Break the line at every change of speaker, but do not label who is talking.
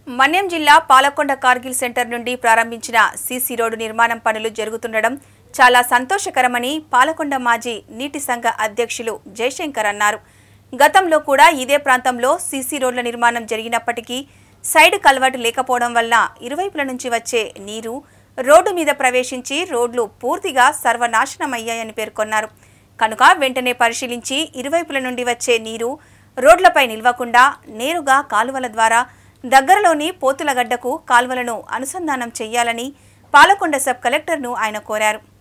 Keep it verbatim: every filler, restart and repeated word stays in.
మన్యం జిల్లా పాలకొండ కార్గిల్ సెంటర్ నుండి ప్రారంభించిన సీసీ రోడ్డు నిర్మాణం పనులు జరుగుతుండడం చాలా సంతోషకరమని పాలకొండ మాజీ నీటి సంఘ అధ్యక్షులు జయశంకర్ అన్నారు. గతంలో కూడా ఇదే ప్రాంతంలో సీసీ రోడ్ల నిర్మాణం జరిగినప్పటికీ సైడ్ కల్వర్ట్ లేకపోవడం వల్ల ఇరువైపుల నుంచి వచ్చే నీరు రోడ్డు మీద ప్రవేశించి రోడ్లు పూర్తిగా సర్వనాశనమయ్యాయని పేర్కొన్నారు. కనుక వెంటనే పరిశీలించి ఇరువైపుల నుండి వచ్చే నీరు రోడ్లపై నిల్వకుండా నేరుగా కాలువల ద్వారా దగ్గరలోని పోతులగడ్డకు కాల్వలను అనుసంధానం చేయాలని పాలకొండ సబ్ కలెక్టర్ను ఆయన కోరారు.